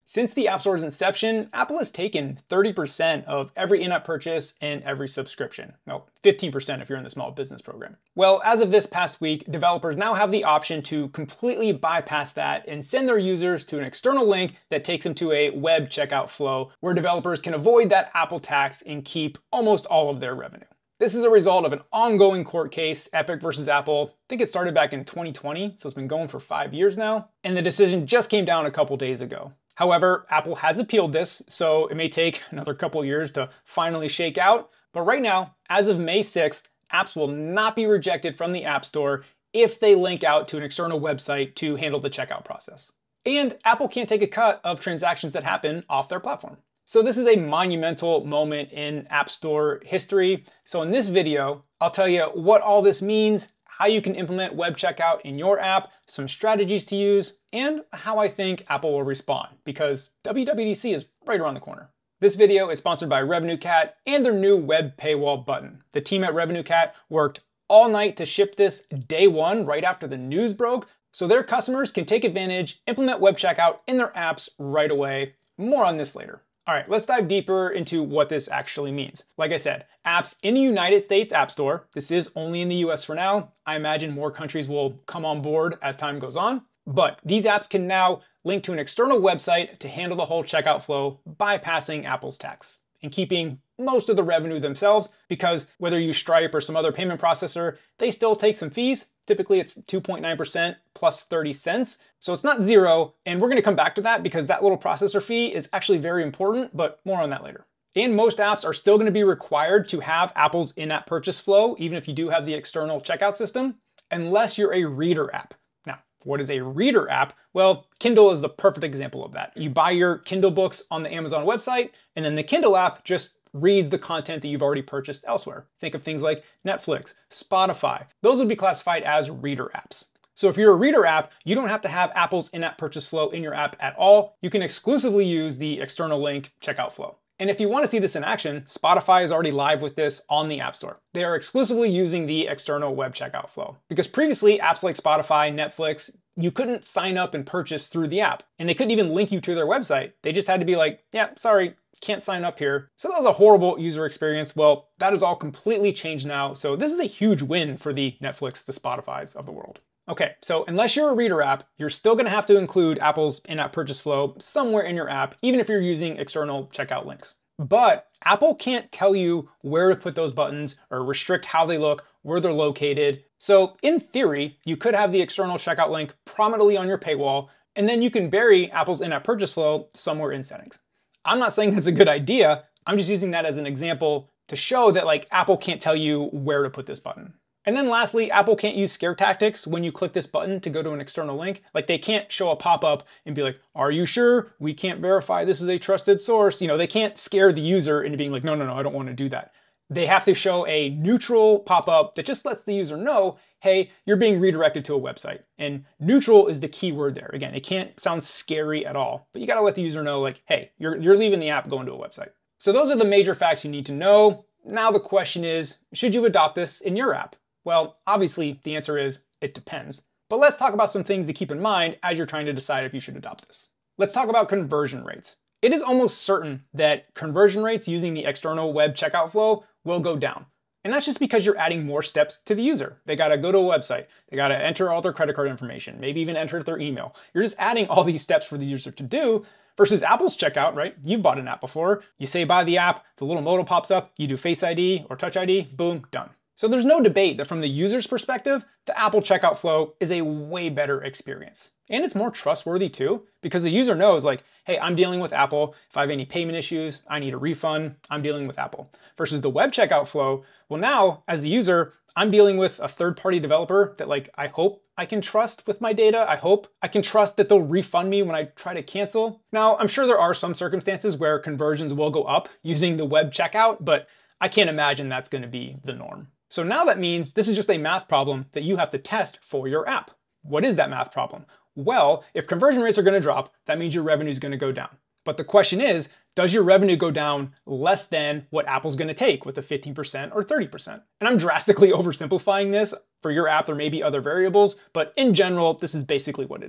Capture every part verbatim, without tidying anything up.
Since the App Store's inception, Apple has taken thirty percent of every in-app purchase and every subscription. Well, fifteen percent if you're in the small business program. Well, as of this past week, developers now have the option to completely bypass that and send their users to an external link that takes them to a web checkout flow where developers can avoid that Apple tax and keep almost all of their revenue. This is a result of an ongoing court case, Epic versus Apple. I think it started back in twenty twenty, so it's been going for five years now. And the decision just came down a couple days ago. However, Apple has appealed this, so it may take another couple years to finally shake out. But right now, as of May sixth, apps will not be rejected from the App Store if they link out to an external website to handle the checkout process. And Apple can't take a cut of transactions that happen off their platform. So this is a monumental moment in App Store history. So in this video, I'll tell you what all this means, how you can implement web checkout in your app, some strategies to use, and how I think Apple will respond, because W W D C is right around the corner. This video is sponsored by RevenueCat and their new web paywall button. The team at RevenueCat worked all night to ship this day one, right after the news broke, so their customers can take advantage, implement web checkout in their apps right away. More on this later. All right, let's dive deeper into what this actually means. Like I said, apps in the United States App Store. This is only in the U S for now. I imagine more countries will come on board as time goes on. But these apps can now link to an external website to handle the whole checkout flow, bypassing Apple's tax and keeping most of the revenue themselves, because whether you use Stripe or some other payment processor, they still take some fees. Typically it's two point nine percent plus thirty cents. So it's not zero, and we're gonna come back to that because that little processor fee is actually very important, but more on that later. And most apps are still gonna be required to have Apple's in-app purchase flow, even if you do have the external checkout system, unless you're a reader app. Now, what is a reader app? Well, Kindle is the perfect example of that. You buy your Kindle books on the Amazon website, and then the Kindle app just reads the content that you've already purchased elsewhere. Think of things like Netflix, Spotify. Those would be classified as reader apps. So if you're a reader app, you don't have to have Apple's in-app purchase flow in your app at all. You can exclusively use the external link checkout flow. And if you want to see this in action, Spotify is already live with this on the App Store. They are exclusively using the external web checkout flow. Because previously, apps like Spotify, Netflix, you couldn't sign up and purchase through the app. And they couldn't even link you to their website. They just had to be like, yeah, sorry, can't sign up here. So that was a horrible user experience. Well, that is all completely changed now. So this is a huge win for the Netflix, the Spotifys of the world. Okay, so unless you're a reader app, you're still gonna have to include Apple's in-app purchase flow somewhere in your app, even if you're using external checkout links. But Apple can't tell you where to put those buttons or restrict how they look, where they're located. So in theory, you could have the external checkout link prominently on your paywall, and then you can bury Apple's in-app purchase flow somewhere in settings. I'm not saying that's a good idea. I'm just using that as an example to show that like Apple can't tell you where to put this button. And then lastly, Apple can't use scare tactics when you click this button to go to an external link. Like they can't show a pop-up and be like, are you sure? We can't verify this is a trusted source. You know, they can't scare the user into being like, no, no, no, I don't want to do that. They have to show a neutral pop-up that just lets the user know, hey, you're being redirected to a website. And neutral is the key word there. Again, it can't sound scary at all, but you got to let the user know like, hey, you're, you're leaving the app going to a website. So those are the major facts you need to know. Now the question is, should you adopt this in your app? Well, obviously the answer is, it depends. But let's talk about some things to keep in mind as you're trying to decide if you should adopt this. Let's talk about conversion rates. It is almost certain that conversion rates using the external web checkout flow will go down. And that's just because you're adding more steps to the user. They gotta go to a website, they gotta enter all their credit card information, maybe even enter their email. You're just adding all these steps for the user to do versus Apple's checkout, right? You've bought an app before. You say buy the app, the little modal pops up, you do Face I D or Touch I D, boom, done. So there's no debate that from the user's perspective, the Apple checkout flow is a way better experience. And it's more trustworthy too, because the user knows like, hey, I'm dealing with Apple. If I have any payment issues, I need a refund, I'm dealing with Apple. Versus the web checkout flow, well now, as a user, I'm dealing with a third-party developer that like, I hope I can trust with my data. I hope I can trust that they'll refund me when I try to cancel. Now, I'm sure there are some circumstances where conversions will go up using the web checkout, but I can't imagine that's gonna be the norm. So now that means this is just a math problem that you have to test for your app. What is that math problem? Well, if conversion rates are gonna drop, that means your revenue is gonna go down. But the question is, does your revenue go down less than what Apple's gonna take with the fifteen percent or thirty percent? And I'm drastically oversimplifying this. For your app, there may be other variables, but in general, this is basically what it is.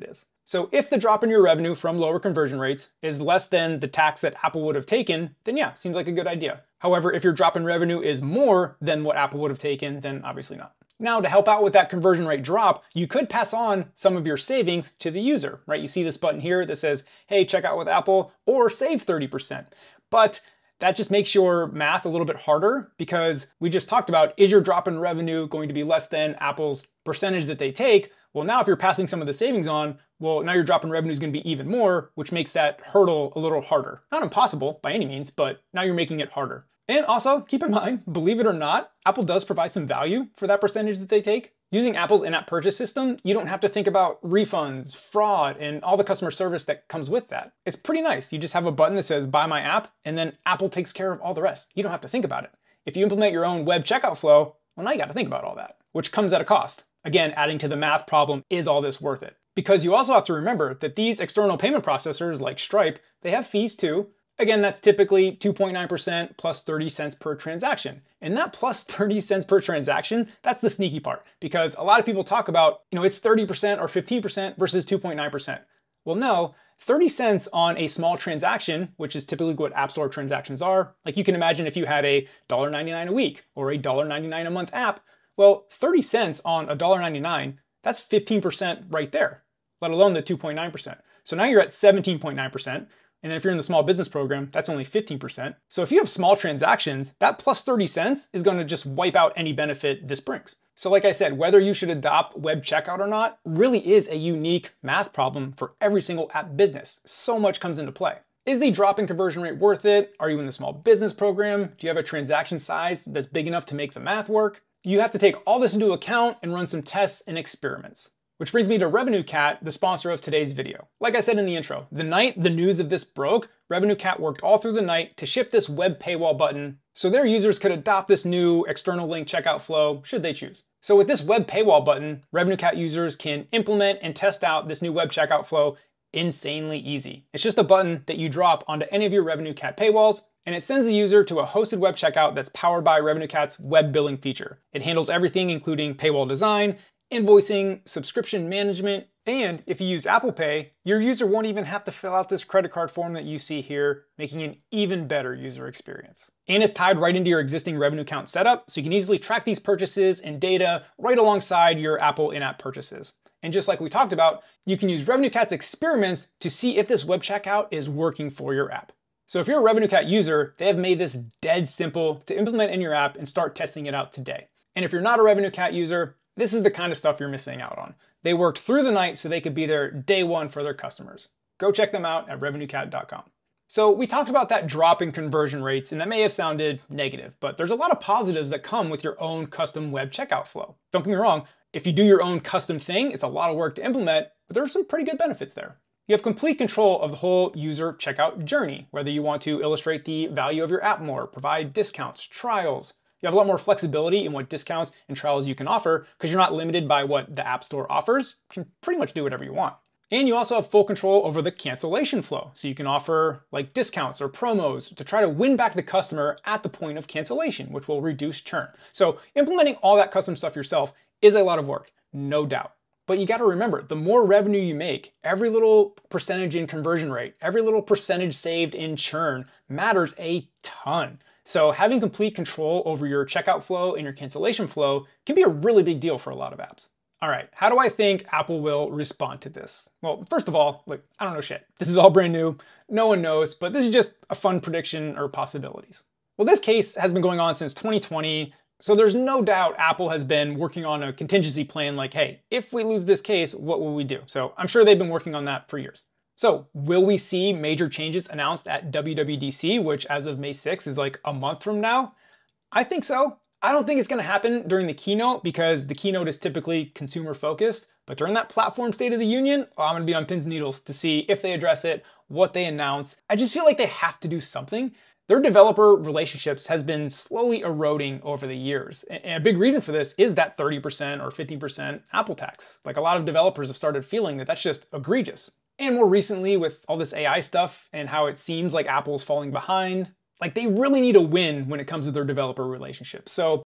So if the drop in your revenue from lower conversion rates is less than the tax that Apple would have taken, then yeah, seems like a good idea. However, if your drop in revenue is more than what Apple would have taken, then obviously not. Now, to help out with that conversion rate drop, you could pass on some of your savings to the user, right? You see this button here that says, hey, check out with Apple or save thirty percent. But that just makes your math a little bit harder because we just talked about, is your drop in revenue going to be less than Apple's percentage that they take? Well, now if you're passing some of the savings on, well, now your drop in revenue is going to be even more, which makes that hurdle a little harder. Not impossible by any means, but now you're making it harder. And also keep in mind, believe it or not, Apple does provide some value for that percentage that they take. Using Apple's in-app purchase system, you don't have to think about refunds, fraud, and all the customer service that comes with that. It's pretty nice. You just have a button that says buy my app, and then Apple takes care of all the rest. You don't have to think about it. If you implement your own web checkout flow, well, now you got to think about all that, which comes at a cost. Again, adding to the math problem, is all this worth it? Because you also have to remember that these external payment processors like Stripe, they have fees too. Again, that's typically two point nine percent plus thirty cents per transaction. And that plus thirty cents per transaction, that's the sneaky part, because a lot of people talk about, you know, it's thirty percent or fifteen percent versus two point nine percent. Well, no, thirty cents on a small transaction, which is typically what App Store transactions are. Like you can imagine if you had a one dollar ninety-nine a week or a one dollar ninety-nine a month app, well, thirty cents on one dollar ninety-nine, that's fifteen percent right there, let alone the two point nine percent. So now you're at seventeen point nine percent. And then if you're in the small business program, that's only fifteen percent. So if you have small transactions, that plus thirty cents is going to just wipe out any benefit this brings. So like I said, whether you should adopt web checkout or not really is a unique math problem for every single app business. So much comes into play. Is the drop in conversion rate worth it? Are you in the small business program? Do you have a transaction size that's big enough to make the math work? You have to take all this into account and run some tests and experiments. Which brings me to RevenueCat, the sponsor of today's video. Like I said in the intro, the night the news of this broke, RevenueCat worked all through the night to ship this web paywall button so their users could adopt this new external link checkout flow should they choose. So with this web paywall button, RevenueCat users can implement and test out this new web checkout flow insanely easy. It's just a button that you drop onto any of your RevenueCat paywalls, and it sends the user to a hosted web checkout that's powered by RevenueCat's web billing feature. It handles everything including paywall design, invoicing, subscription management, and if you use Apple Pay, your user won't even have to fill out this credit card form that you see here, making an even better user experience. And it's tied right into your existing RevenueCat setup, so you can easily track these purchases and data right alongside your Apple in-app purchases. And just like we talked about, you can use RevenueCat's experiments to see if this web checkout is working for your app. So if you're a RevenueCat user, they have made this dead simple to implement in your app and start testing it out today. And if you're not a RevenueCat user, this is the kind of stuff you're missing out on. They worked through the night so they could be there day one for their customers. Go check them out at revenue cat dot com. So we talked about that drop in conversion rates, and that may have sounded negative, but there's a lot of positives that come with your own custom web checkout flow. Don't get me wrong, if you do your own custom thing, it's a lot of work to implement, but there are some pretty good benefits there. You have complete control of the whole user checkout journey, whether you want to illustrate the value of your app more, provide discounts, trials. You have a lot more flexibility in what discounts and trials you can offer because you're not limited by what the App Store offers. You can pretty much do whatever you want. And you also have full control over the cancellation flow. So you can offer like discounts or promos to try to win back the customer at the point of cancellation, which will reduce churn. So implementing all that custom stuff yourself is a lot of work, no doubt. But you got to remember, the more revenue you make, every little percentage in conversion rate, every little percentage saved in churn matters a ton. So having complete control over your checkout flow and your cancellation flow can be a really big deal for a lot of apps. All right, how do I think Apple will respond to this? Well, first of all, like, I don't know shit. This is all brand new. No one knows, but this is just a fun prediction or possibilities. Well, this case has been going on since twenty twenty, so there's no doubt Apple has been working on a contingency plan like, hey, if we lose this case, what will we do? So I'm sure they've been working on that for years. So will we see major changes announced at W W D C, which as of May sixth is like a month from now? I think so. I don't think it's going to happen during the keynote because the keynote is typically consumer focused, but during that platform State of the Union, oh, I'm going to be on pins and needles to see if they address it, what they announce. I just feel like they have to do something. Their developer relationships has been slowly eroding over the years. And a big reason for this is that thirty percent or fifteen percent Apple tax. Like a lot of developers have started feeling that that's just egregious. And more recently with all this A I stuff and how it seems like Apple's falling behind, like they really need a win when it comes to their developer relationships. So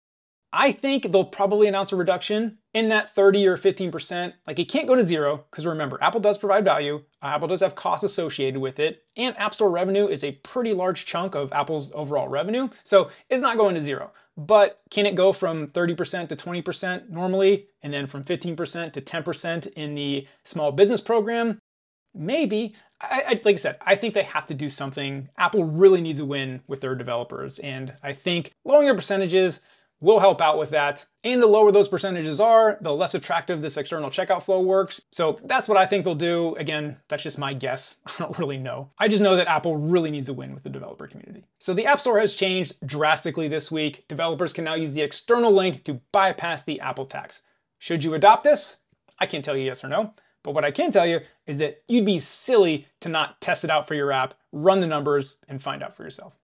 I think they'll probably announce a reduction in that thirty or fifteen percent. Like, it can't go to zero, because remember, Apple does provide value, Apple does have costs associated with it, and App Store revenue is a pretty large chunk of Apple's overall revenue, so it's not going to zero. But can it go from thirty percent to twenty percent normally, and then from fifteen percent to ten percent in the small business program? Maybe. I, I, like I said, I think they have to do something. Apple really needs a win with their developers, and I think lowering their percentages will help out with that. And the lower those percentages are, the less attractive this external checkout flow works. So that's what I think they'll do. Again, that's just my guess. I don't really know. I just know that Apple really needs a win with the developer community. So the App Store has changed drastically this week. Developers can now use the external link to bypass the Apple tax. Should you adopt this? I can't tell you yes or no. But what I can tell you is that you'd be silly to not test it out for your app, run the numbers, and find out for yourself.